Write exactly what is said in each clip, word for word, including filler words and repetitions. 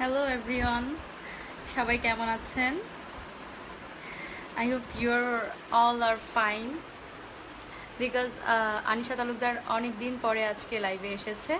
Hello everyone, সবাই কেমন আছেন? I hope you're all are fine because uh, Anisha Talukdar অনেক দিন পরে আজকে লাইভে এসেছে।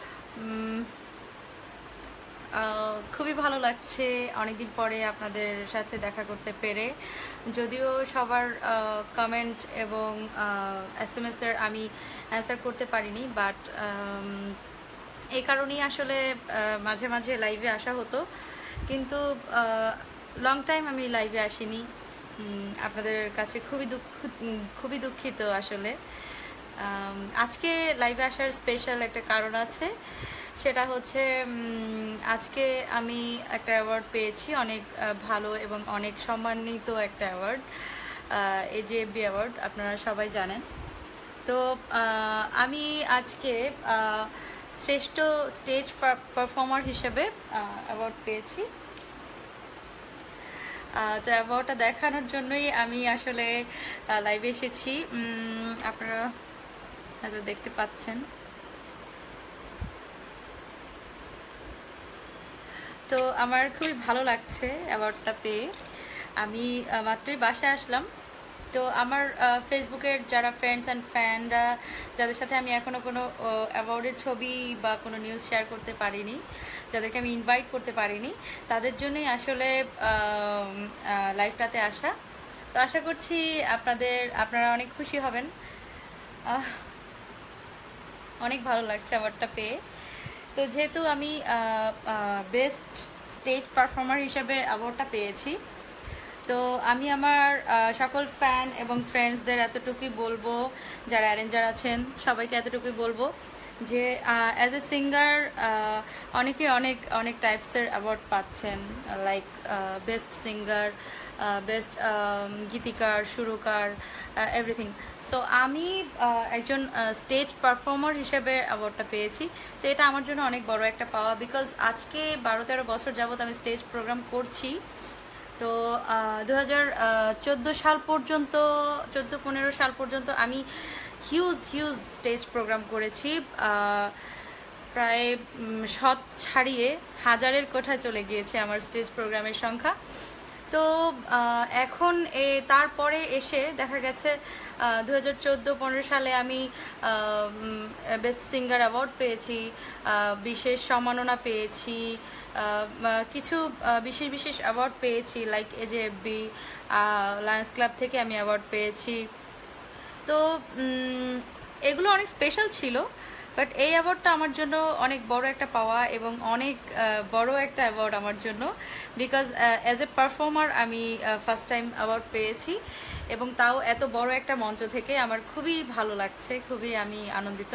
খুবই ভালো লাগছে অনেকদিন পরে আপনাদের সাথে দেখা করতে পেরে। যদিও সবার কমেন্ট এবং এস এম এস এর আমি অ্যান্সার করতে পারিনি, বাট এই কারণেই আসলে মাঝে মাঝে লাইভে আসা হতো, কিন্তু লং টাইম আমি লাইভে আসিনি। আপনাদের কাছে খুবই দুঃখ খুবই দুঃখিত আসলে। আজকে লাইভে আসার স্পেশাল একটা কারণ আছে, সেটা হচ্ছে আজকে আমি একটা অ্যাওয়ার্ড পেয়েছি, অনেক ভালো এবং অনেক সম্মানিত একটা অ্যাওয়ার্ড, এজেএফবি অ্যাওয়ার্ড, আপনারা সবাই জানেন। তো আমি আজকে শ্রেষ্ঠ স্টেজ পারফর্মার হিসেবে অ্যাওয়ার্ড পেয়েছি। তো অ্যাওয়ার্ডটা দেখানোর জন্যই আমি আসলে লাইভে এসেছি। আপনারা হয়তো দেখতে পাচ্ছেন। তো আমার খুবই ভালো লাগছে অ্যাওয়ার্ডটা পেয়ে। আমি মাত্রই বাসায় আসলাম, তো আমার ফেসবুকের যারা ফ্রেন্ডস অ্যান্ড ফ্যানরা, যাদের সাথে আমি এখনও কোনো অ্যাওয়ার্ডের ছবি বা কোনো নিউজ শেয়ার করতে পারিনি, যাদেরকে আমি ইনভাইট করতে পারিনি, তাদের জন্যই আসলে লাইভটাতে আসা। তো আশা করছি আপনাদের আপনারা অনেক খুশি হবেন। অনেক ভালো লাগছে অ্যাওয়ার্ডটা পেয়ে। তো যেহেতু আমি বেস্ট স্টেজ পারফর্মার হিসেবে অ্যাওয়ার্ডটা পেয়েছি, তো আমি আমার সকল ফ্যান এবং ফ্রেন্ডসদের এতটুকুই বলবো, যারা অ্যারেঞ্জার আছেন সবাইকে এতটুকুই বলবো যে অ্যাজ এ সিঙ্গার অনেকে অনেক অনেক টাইপসের অ্যাওয়ার্ড পাচ্ছেন, লাইক বেস্ট সিঙ্গার, বেস্ট গীতিকার, সুরকার, এভরিথিং। সো আমি একজন স্টেজ পারফর্মার হিসেবে অ্যাওয়ার্ডটা পেয়েছি। তো এটা আমার জন্য অনেক বড় একটা পাওয়া, বিকজ আজকে বারো তেরো বছর যাবৎ আমি স্টেজ প্রোগ্রাম করছি। তো দু হাজার চোদ্দো সাল পর্যন্ত চোদ্দো পনেরো সাল পর্যন্ত আমি হিউজ হিউজ স্টেজ প্রোগ্রাম করেছি, প্রায় শত ছাড়িয়ে হাজারের কোঠায় চলে গিয়েছে আমার স্টেজ প্রোগ্রামের সংখ্যা। তো এখন এ তারপরে এসে দেখা গেছে দু হাজার চোদ্দো পনেরো সালে আমি বেস্ট সিঙ্গার অ্যাওয়ার্ড পেয়েছি, বিশেষ সম্মাননা পেয়েছি, কিছু বিশেষ বিশেষ অ্যাওয়ার্ড পেয়েছি, লাইক এজেএফবি, লায়ন্স ক্লাব থেকে আমি অ্যাওয়ার্ড পেয়েছি। তো এগুলো অনেক স্পেশাল ছিল, বাট এই অ্যাওয়ার্ডটা আমার জন্য অনেক বড় একটা পাওয়া এবং অনেক বড় একটা অ্যাওয়ার্ড আমার জন্য, বিকজ অ্যাজ এ পারফর্মার আমি ফার্স্ট টাইম অ্যাওয়ার্ড পেয়েছি, এবং তাও এত বড় একটা মঞ্চ থেকে। আমার খুবই ভালো লাগছে, খুবই আমি আনন্দিত।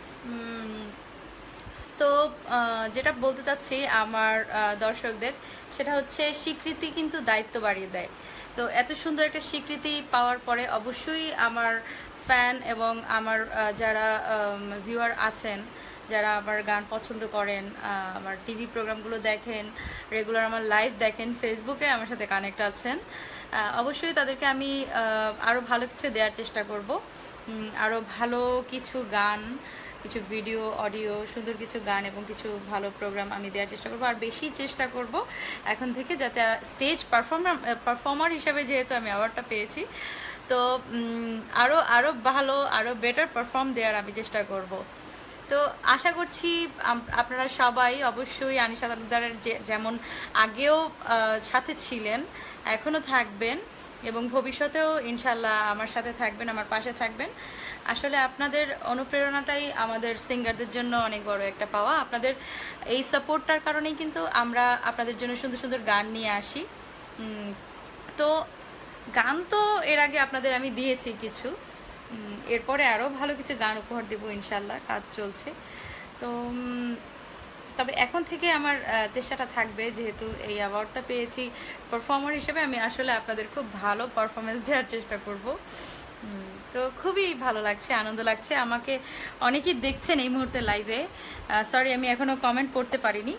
তো যেটা বলতে চাচ্ছি আমার দর্শকদের, সেটা হচ্ছে স্বীকৃতি কিন্তু দায়িত্ব বাড়িয়ে দেয়। তো এত সুন্দর একটা স্বীকৃতি পাওয়ার পরে অবশ্যই আমার ফ্যান এবং আমার যারা ভিউয়ার আছেন, যারা আমার গান পছন্দ করেন, আমার টিভি প্রোগ্রামগুলো দেখেন, রেগুলার আমার লাইভ দেখেন, ফেসবুকে আমার সাথে কানেক্ট আছেন, অবশ্যই তাদেরকে আমি আরও ভালো কিছু দেওয়ার চেষ্টা করব, আরও ভালো কিছু গান, কিছু ভিডিও, অডিও, সুন্দর কিছু গান এবং কিছু ভালো প্রোগ্রাম আমি দেওয়ার চেষ্টা করব। আর বেশি চেষ্টা করব এখন থেকে যাতে স্টেজ পারফর্মার পারফর্মার হিসাবে যেহেতু আমি অ্যাওয়ার্ডটা পেয়েছি, তো আরও আরও ভালো, আরও বেটার পারফর্ম দেওয়ার আমি চেষ্টা করব। তো আশা করছি আপনারা সবাই অবশ্যই আনিশা তালুকদারের যেমন আগেও সাথে ছিলেন, এখনও থাকবেন এবং ভবিষ্যতেও ইনশাল্লাহ আমার সাথে থাকবেন, আমার পাশে থাকবেন। আসলে আপনাদের অনুপ্রেরণাটাই আমাদের সিঙ্গারদের জন্য অনেক বড় একটা পাওয়া। আপনাদের এই সাপোর্টটার কারণেই কিন্তু আমরা আপনাদের জন্য সুন্দর সুন্দর গান নিয়ে আসি। তো গান তো এর আগে আপনাদের আমি দিয়েছি কিছু, এরপরে আরও ভালো কিছু গান উপহার দেবো ইনশাল্লাহ, কাজ চলছে। তো তবে এখন থেকে আমার চেষ্টাটা থাকবে, যেহেতু এই অ্যাওয়ার্ডটা পেয়েছি পারফর্মার হিসেবে, আমি আসলে আপনাদের খুব ভালো পারফরমেন্স দেওয়ার চেষ্টা করব। তো খুবই ভালো লাগছে, আনন্দ লাগছে। আমাকে অনেকেই দেখছেন এই মুহূর্তে লাইভে, সরি আমি এখনও কমেন্ট পড়তে পারিনি।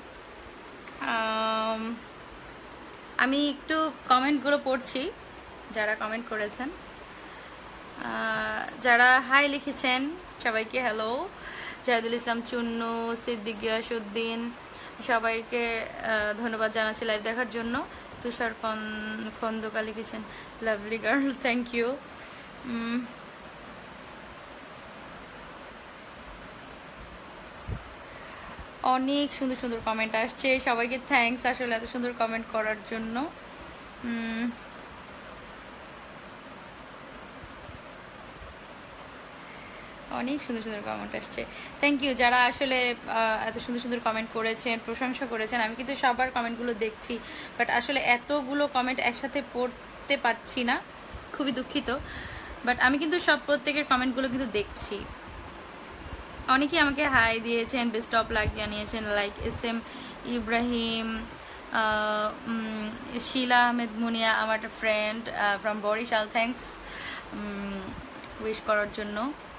আমি একটু কমেন্টগুলো পড়ছি, যারা কমেন্ট করেছেন, যারা হাই লিখেছেন সবাইকে হ্যালো। জাহিদুল ইসলাম চুন্নু, সিদ্দিক গিয়াসউদ্দিন, সবাইকে ধন্যবাদ জানাচ্ছি লাইভ দেখার জন্য। তুষার খন্দকার লিখেছেন লাভলি গার্ল, থ্যাংক ইউ। অনেক সুন্দর সুন্দর কমেন্ট আসছে, সবাইকে থ্যাঙ্কস আসলে এত সুন্দর কমেন্ট করার জন্য। অনেক সুন্দর সুন্দর কমেন্ট আসছে, থ্যাংক ইউ যারা আসলে এত সুন্দর সুন্দর কমেন্ট করেছেন, প্রশংসা করেছেন। আমি কিন্তু সবার কমেন্টগুলো দেখছি, বাট আসলে এতগুলো কমেন্ট একসাথে পড়তে পারছি না, খুবই দুঃখিত। বাট আমি কিন্তু সব প্রত্যেকের কমেন্টগুলো কিন্তু দেখছি। অনেকেই আমাকে হাই দিয়েছেন, বেস্ট অফ লাক জানিয়েছেন, like S M Ibrahim, Shila Ahmed Munia, আমার একটা friend from Barishal, thanks wish করার জন্য।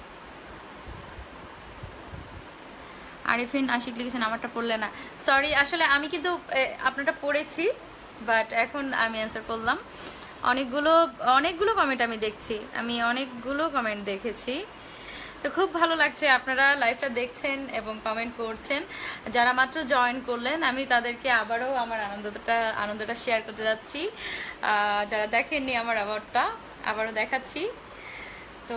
আরিফিন আশিক লিখেছেন আমারটা পড়লে না, সরি আসলে আমি কিন্তু আপনারটা পড়েছি, বাট এখন আমি অ্যান্সার করলাম। অনেকগুলো অনেকগুলো কমেন্ট আমি দেখছি, আমি অনেকগুলো কমেন্ট দেখেছি, তো খুব ভালো লাগছে আপনারা লাইভটা দেখছেন এবং কমেন্ট করছেন। যারা মাত্র জয়েন করলেন আমি তাদেরকে আবারও আমার আনন্দটা আনন্দটা শেয়ার করতে যাচ্ছি। যারা দেখেননি আমার অ্যাওয়ার্ডটা আবারও দেখাচ্ছি, তো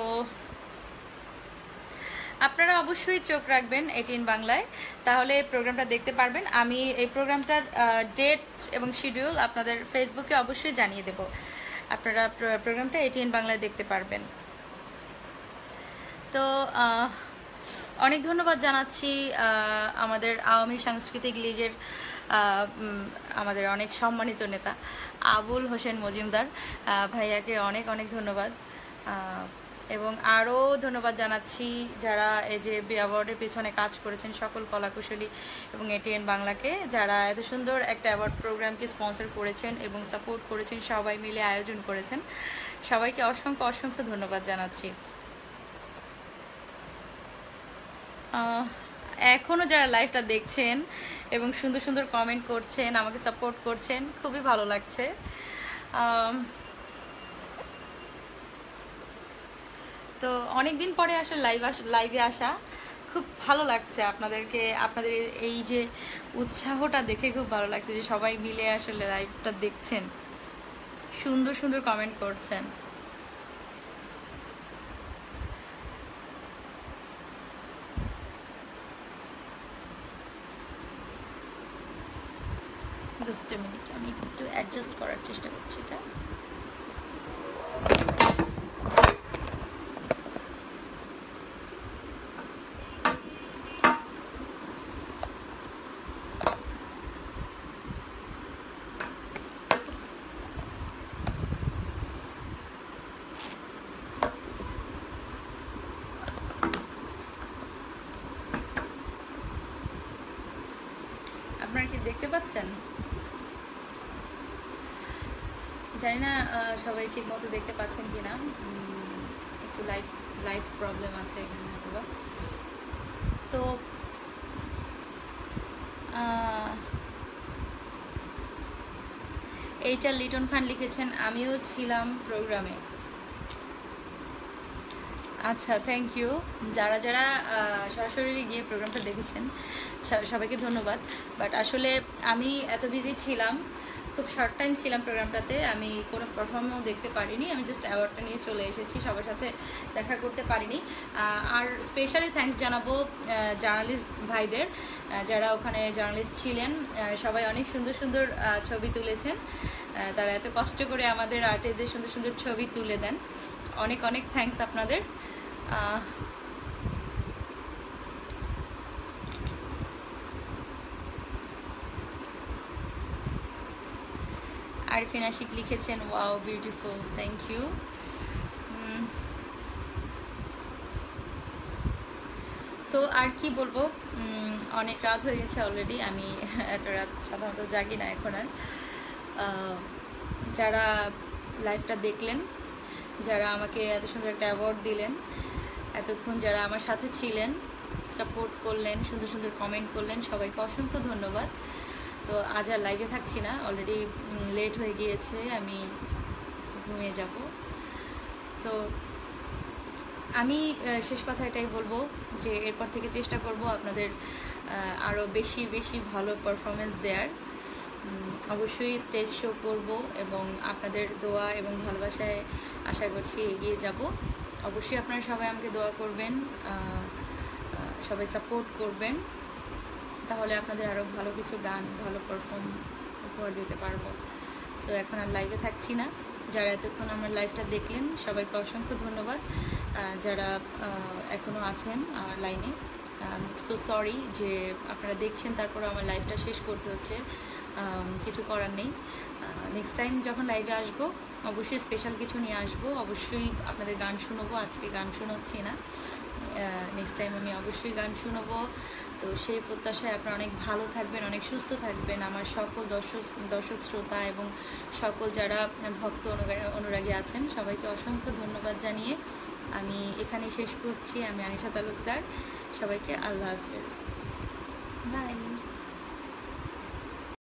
আপনারা অবশ্যই চোখ রাখবেন এটিএন বাংলায়, তাহলে প্রোগ্রামটা দেখতে পারবেন। আমি এই প্রোগ্রামটার ডেট এবং শিডিউল আপনাদের ফেসবুকে অবশ্যই জানিয়ে দেব, আপনারা প্রোগ্রামটা এটিএন বাংলায় দেখতে পারবেন। তো অনেক ধন্যবাদ জানাচ্ছি আমাদের আওয়ামী সাংস্কৃতিক লীগের আমাদের অনেক সম্মানিত নেতা আবুল হোসেন মজুমদার ভাইয়াকে অনেক অনেক ধন্যবাদ, এবং আরও ধন্যবাদ জানাচ্ছি যারা এই যে অ্যাওয়ার্ডের পেছনে কাজ করেছেন সকল কলাকুশলী এবং এটিএন বাংলাকে, যারা এত সুন্দর একটা অ্যাওয়ার্ড প্রোগ্রামকে স্পন্সর করেছেন এবং সাপোর্ট করেছেন, সবাই মিলে আয়োজন করেছেন। সবাইকে অসংখ্য অসংখ্য ধন্যবাদ জানাচ্ছি। এখনও যারা লাইভটা দেখছেন এবং সুন্দর সুন্দর কমেন্ট করছেন, আমাকে সাপোর্ট করছেন, খুবই ভালো লাগছে। তো অনেক দিন পরে আসলে লাইভ আস লাইভে আসা খুব ভালো লাগছে, আপনাদেরকে আপনাদের এই যে উৎসাহটা দেখে খুব ভালো লাগছে যে সবাই মিলে আসলে লাইভটা দেখছেন, সুন্দর সুন্দর কমেন্ট করছেন। জাস্ট এ মিনিট, আমি একটু অ্যাডজাস্ট করার চেষ্টা করছি এটা। আপনারা কি দেখতে পাচ্ছেন? জানি না সবাই ঠিক মতো দেখতে পাচ্ছেন কিনা, একটু লাইভ লাইভ প্রবলেম আছে এখানে হয়তোবা। তো এইচ আর লিটন খান লিখেছেন আমিও ছিলাম প্রোগ্রামে। আচ্ছা, থ্যাংক ইউ। যারা যারা সরাসরি গিয়ে প্রোগ্রামটা দেখেছেন সবাইকে ধন্যবাদ। বাট আসলে আমি এত বিজি ছিলাম, খুব শর্ট টাইম ছিলাম প্রোগ্রামটাতে, আমি কোনো পারফর্মও দেখতে পারিনি, আমি জাস্ট অ্যাওয়ার্ডটা নিয়ে চলে এসেছি, সবার সাথে দেখা করতে পারিনি। আর স্পেশালি থ্যাঙ্কস জানাবো জার্নালিস্ট ভাইদের, যারা ওখানে জার্নালিস্ট ছিলেন, সবাই অনেক সুন্দর সুন্দর ছবি তুলেছেন, তারা এত কষ্ট করে আমাদের আর্টিস্টদের সুন্দর সুন্দর ছবি তুলে দেন, অনেক অনেক থ্যাঙ্কস আপনাদের। আরিফিন আশিক লিখেছেন ওয়াও বিউটিফুল, থ্যাংক ইউ। তো আর কি বলবো, অনেক রাত হয়ে গেছে অলরেডি, আমি এত রাত সাধারণত জাগি না এখন আর। যারা লাইভটা দেখলেন, যারা আমাকে এত সুন্দর একটা অ্যাওয়ার্ড দিলেন, এতক্ষণ যারা আমার সাথে ছিলেন, সাপোর্ট করলেন, সুন্দর সুন্দর কমেন্ট করলেন, সবাইকে অসংখ্য ধন্যবাদ। তো আজ আর লাইভে থাকছি না, অলরেডি লেট হয়ে গিয়েছে, আমি ঘুমিয়ে যাব। তো আমি শেষ কথা এটাই বলবো যে এরপর থেকে চেষ্টা করব আপনাদের আরও বেশি বেশি ভালো পারফরমেন্স দেওয়ার। অবশ্যই স্টেজ শো করব এবং আপনাদের দোয়া এবং ভালোবাসায় আশা করছি এগিয়ে যাব। অবশ্যই আপনারা সবাই আমাকে দোয়া করবেন, সবাই সাপোর্ট করবেন, তাহলে আপনাদের আরও ভালো কিছু গান ভালো পারফর্ম উপহার দিতে পারবো। সো এখন আর লাইভে থাকছি না। যারা এতক্ষণ আমার লাইভটা দেখলেন সবাইকে অসংখ্য ধন্যবাদ। যারা এখনও আছেন আমার লাইনে, সো সরি যে আপনারা দেখছেন তারপরে আমার লাইভটা শেষ করতে হচ্ছে, কিছু করার নেই। নেক্সট টাইম যখন লাইভে আসবো অবশ্যই স্পেশাল কিছু নিয়ে আসবো, অবশ্যই আপনাদের গান শুনবো। আজকে গান শোনাচ্ছি না, নেক্সট টাইম আমি অবশ্যই গান শুনবো। তো সেই প্রত্যাশায় আপনারা অনেক ভালো থাকবেন, অনেক সুস্থ থাকবেন। আমার সকল দর্শক দর্শক শ্রোতা এবং সকল যারা ভক্ত অনুরাগী আছেন সবাইকে অসংখ্য ধন্যবাদ জানিয়ে আমি এখানে শেষ করছি। আমি আনিশা তালুকদার, সবাইকে আল্লাহ হাফেজ, বাই।